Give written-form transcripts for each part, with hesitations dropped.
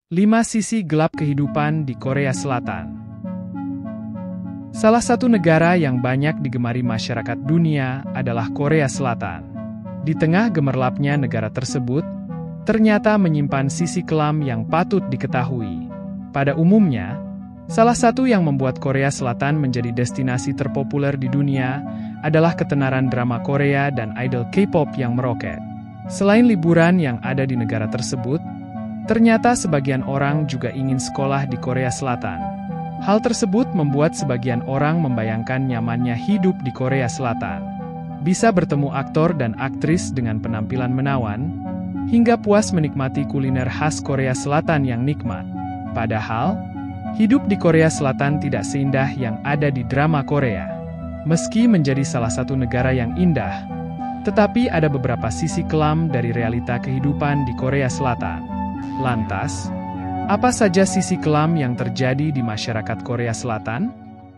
5 sisi gelap kehidupan di Korea Selatan. Salah satu negara yang banyak digemari masyarakat dunia adalah Korea Selatan. Di tengah gemerlapnya negara tersebut, ternyata menyimpan sisi kelam yang patut diketahui. Pada umumnya, salah satu yang membuat Korea Selatan menjadi destinasi terpopuler di dunia adalah ketenaran drama Korea dan idol K-pop yang meroket. Selain liburan yang ada di negara tersebut, ternyata sebagian orang juga ingin sekolah di Korea Selatan. Hal tersebut membuat sebagian orang membayangkan nyamannya hidup di Korea Selatan. Bisa bertemu aktor dan aktris dengan penampilan menawan, hingga puas menikmati kuliner khas Korea Selatan yang nikmat. Padahal, hidup di Korea Selatan tidak seindah yang ada di drama Korea. Meski menjadi salah satu negara yang indah, tetapi ada beberapa sisi kelam dari realita kehidupan di Korea Selatan. Lantas, apa saja sisi kelam yang terjadi di masyarakat Korea Selatan?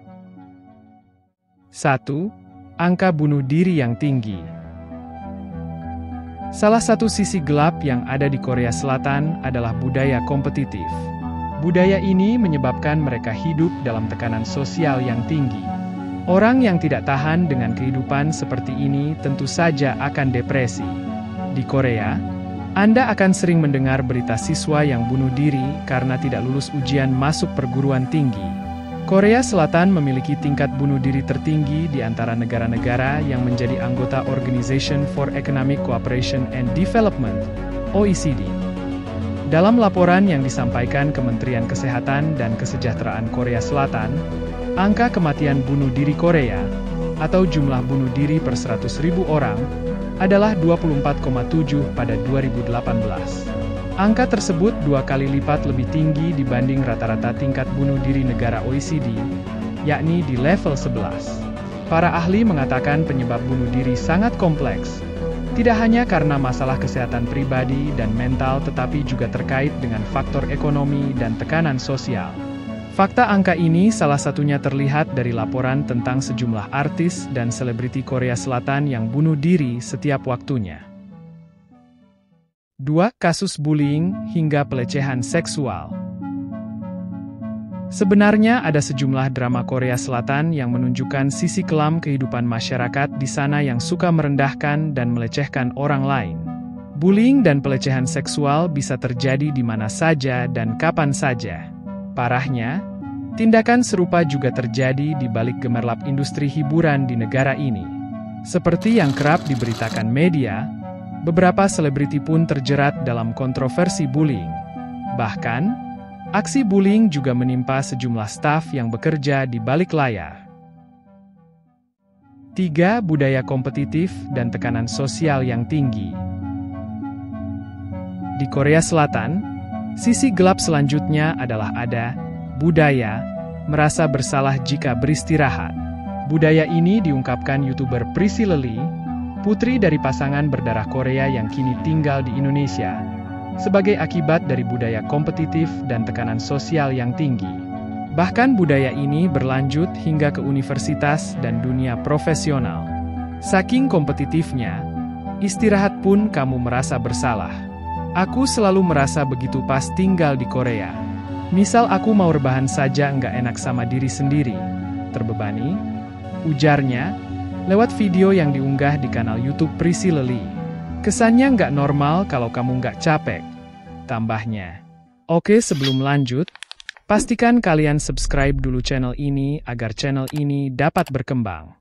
1. Angka bunuh diri yang tinggi. Salah satu sisi gelap yang ada di Korea Selatan adalah budaya kompetitif. Budaya ini menyebabkan mereka hidup dalam tekanan sosial yang tinggi. Orang yang tidak tahan dengan kehidupan seperti ini tentu saja akan depresi. Di Korea, Anda akan sering mendengar berita siswa yang bunuh diri karena tidak lulus ujian masuk perguruan tinggi. Korea Selatan memiliki tingkat bunuh diri tertinggi di antara negara-negara yang menjadi anggota Organization for Economic Cooperation and Development, OECD. Dalam laporan yang disampaikan Kementerian Kesehatan dan Kesejahteraan Korea Selatan, angka kematian bunuh diri Korea, atau jumlah bunuh diri per 100.000 orang, adalah 24,7 pada 2018. Angka tersebut 2 kali lipat lebih tinggi dibanding rata-rata tingkat bunuh diri negara OECD, yakni di level 11. Para ahli mengatakan penyebab bunuh diri sangat kompleks, tidak hanya karena masalah kesehatan pribadi dan mental tetapi juga terkait dengan faktor ekonomi dan tekanan sosial. Fakta angka ini salah satunya terlihat dari laporan tentang sejumlah artis dan selebriti Korea Selatan yang bunuh diri setiap waktunya. 2. Kasus bullying hingga pelecehan seksual. Sebenarnya ada sejumlah drama Korea Selatan yang menunjukkan sisi kelam kehidupan masyarakat di sana yang suka merendahkan dan melecehkan orang lain. Bullying dan pelecehan seksual bisa terjadi di mana saja dan kapan saja. Parahnya, tindakan serupa juga terjadi di balik gemerlap industri hiburan di negara ini. Seperti yang kerap diberitakan media, beberapa selebriti pun terjerat dalam kontroversi bullying. Bahkan, aksi bullying juga menimpa sejumlah staf yang bekerja di balik layar. 3. Budaya kompetitif dan tekanan sosial yang tinggi. Di Korea Selatan, sisi gelap selanjutnya adalah ada budaya merasa bersalah jika beristirahat. Budaya ini diungkapkan YouTuber Priscilla Lee, putri dari pasangan berdarah Korea yang kini tinggal di Indonesia, sebagai akibat dari budaya kompetitif dan tekanan sosial yang tinggi. Bahkan budaya ini berlanjut hingga ke universitas dan dunia profesional. Saking kompetitifnya, istirahat pun kamu merasa bersalah. Aku selalu merasa begitu pas tinggal di Korea. Misal aku mau rebahan saja nggak enak sama diri sendiri. Terbebani, ujarnya, lewat video yang diunggah di kanal YouTube Priscilla Lee. Kesannya nggak normal kalau kamu nggak capek, tambahnya. Oke, sebelum lanjut, pastikan kalian subscribe dulu channel ini agar channel ini dapat berkembang.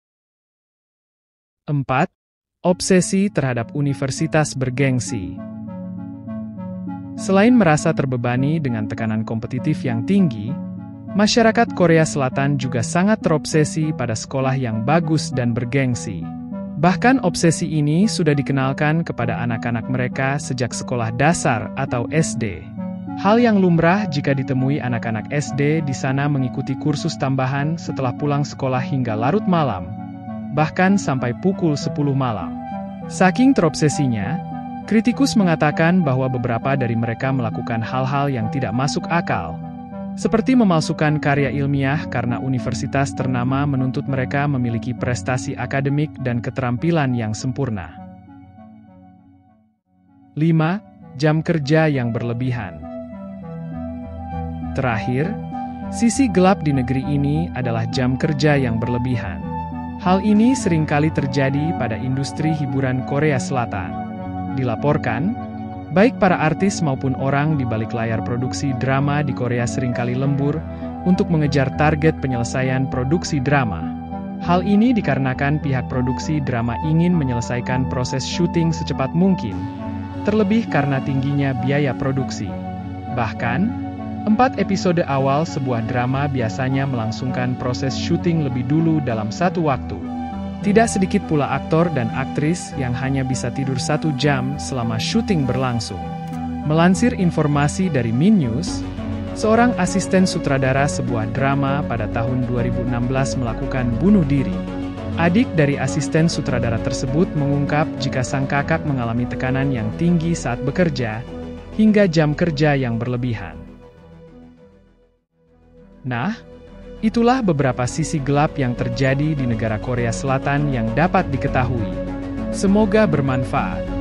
4. Obsesi terhadap universitas bergengsi. Selain merasa terbebani dengan tekanan kompetitif yang tinggi, masyarakat Korea Selatan juga sangat terobsesi pada sekolah yang bagus dan bergengsi. Bahkan obsesi ini sudah dikenalkan kepada anak-anak mereka sejak sekolah dasar atau SD. Hal yang lumrah jika ditemui anak-anak SD di sana mengikuti kursus tambahan setelah pulang sekolah hingga larut malam, bahkan sampai pukul 10 malam. Saking terobsesinya, kritikus mengatakan bahwa beberapa dari mereka melakukan hal-hal yang tidak masuk akal, seperti memalsukan karya ilmiah karena universitas ternama menuntut mereka memiliki prestasi akademik dan keterampilan yang sempurna. 5. Jam kerja yang berlebihan. Terakhir, sisi gelap di negeri ini adalah jam kerja yang berlebihan. Hal ini seringkali terjadi pada industri hiburan Korea Selatan. Dilaporkan, baik para artis maupun orang di balik layar produksi drama di Korea seringkali lembur untuk mengejar target penyelesaian produksi drama. Hal ini dikarenakan pihak produksi drama ingin menyelesaikan proses syuting secepat mungkin, terlebih karena tingginya biaya produksi. Bahkan, 4 episode awal sebuah drama biasanya melangsungkan proses syuting lebih dulu dalam satu waktu. Tidak sedikit pula aktor dan aktris yang hanya bisa tidur 1 jam selama syuting berlangsung. Melansir informasi dari Min News, seorang asisten sutradara sebuah drama pada tahun 2016 melakukan bunuh diri. Adik dari asisten sutradara tersebut mengungkap jika sang kakak mengalami tekanan yang tinggi saat bekerja, hingga jam kerja yang berlebihan. Nah, itulah beberapa sisi gelap yang terjadi di negara Korea Selatan yang dapat diketahui. Semoga bermanfaat.